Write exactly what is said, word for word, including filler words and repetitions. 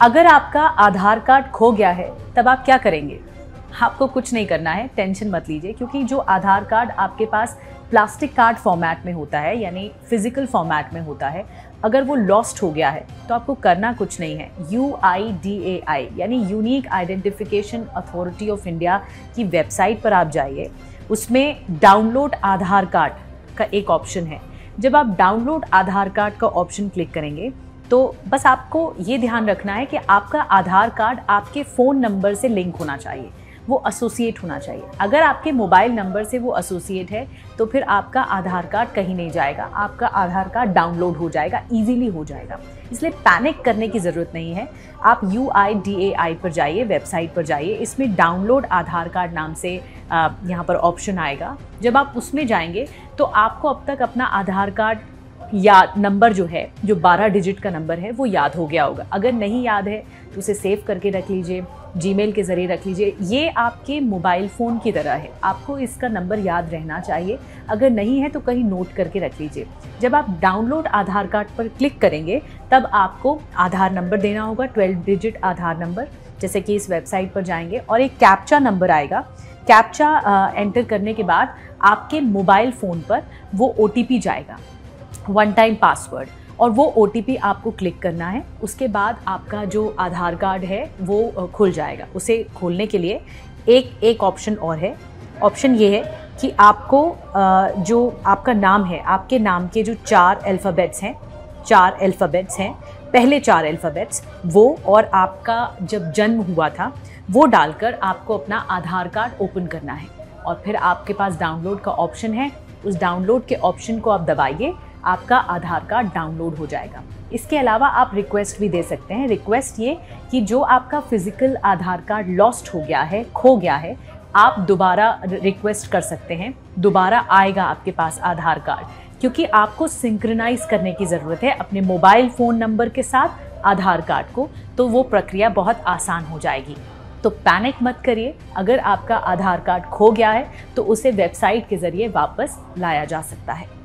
अगर आपका आधार कार्ड खो गया है तब आप क्या करेंगे? आपको कुछ नहीं करना है, टेंशन मत लीजिए, क्योंकि जो आधार कार्ड आपके पास प्लास्टिक कार्ड फॉर्मेट में होता है यानी फिजिकल फॉर्मेट में होता है, अगर वो लॉस्ट हो गया है तो आपको करना कुछ नहीं है। You I D A I यानी unique identification authority of India की वेबसाइट पर आप जाइए, उसमें डाउनलोड आधार कार्ड का एक ऑप्शन है। जब आप डाउनलोड आधार कार्ड का ऑप्शन क्लिक करेंगे तो बस आपको ये ध्यान रखना है कि आपका आधार कार्ड आपके फ़ोन नंबर से लिंक होना चाहिए, वो एसोसिएट होना चाहिए। अगर आपके मोबाइल नंबर से वो एसोसिएट है तो फिर आपका आधार कार्ड कहीं नहीं जाएगा, आपका आधार कार्ड डाउनलोड हो जाएगा, इजीली हो जाएगा। इसलिए पैनिक करने की ज़रूरत नहीं है। आप यू आई डी ए आई पर जाइए, वेबसाइट पर जाइए, इसमें डाउनलोड आधार कार्ड नाम से यहाँ पर ऑप्शन आएगा। जब आप उसमें जाएंगे तो आपको अब तक अपना आधार कार्ड याद नंबर जो है, जो बारह डिजिट का नंबर है, वो याद हो गया होगा। अगर नहीं याद है तो उसे सेव करके रख लीजिए, जीमेल के ज़रिए रख लीजिए। ये आपके मोबाइल फ़ोन की तरह है, आपको इसका नंबर याद रहना चाहिए। अगर नहीं है तो कहीं नोट करके रख लीजिए। जब आप डाउनलोड आधार कार्ड पर क्लिक करेंगे तब आपको आधार नंबर देना होगा, ट्वेल्व डिजिट आधार नंबर, जैसे कि इस वेबसाइट पर जाएंगे और एक कैप्चा नंबर आएगा। कैप्चा एंटर करने के बाद आपके मोबाइल फ़ोन पर वो ओ टी पी जाएगा, वन टाइम पासवर्ड, और वो ओ टी पी आपको क्लिक करना है। उसके बाद आपका जो आधार कार्ड है वो खुल जाएगा। उसे खोलने के लिए एक एक ऑप्शन और है। ऑप्शन ये है कि आपको जो आपका नाम है, आपके नाम के जो चार अल्फ़ाबेट्स हैं, चार अल्फ़ाबेट्स हैं, पहले चार अल्फ़ाबेट्स वो, और आपका जब जन्म हुआ था वो डालकर आपको अपना आधार कार्ड ओपन करना है। और फिर आपके पास डाउनलोड का ऑप्शन है, उस डाउनलोड के ऑप्शन को आप दबाइए, आपका आधार कार्ड डाउनलोड हो जाएगा। इसके अलावा आप रिक्वेस्ट भी दे सकते हैं। रिक्वेस्ट ये कि जो आपका फिजिकल आधार कार्ड लॉस्ट हो गया है, खो गया है, आप दोबारा रिक्वेस्ट कर सकते हैं, दोबारा आएगा आपके पास आधार कार्ड, क्योंकि आपको सिंक्रोनाइज करने की ज़रूरत है अपने मोबाइल फ़ोन नंबर के साथ आधार कार्ड को, तो वो प्रक्रिया बहुत आसान हो जाएगी। तो पैनिक मत करिए। अगर आपका आधार कार्ड खो गया है तो उसे वेबसाइट के ज़रिए वापस लाया जा सकता है।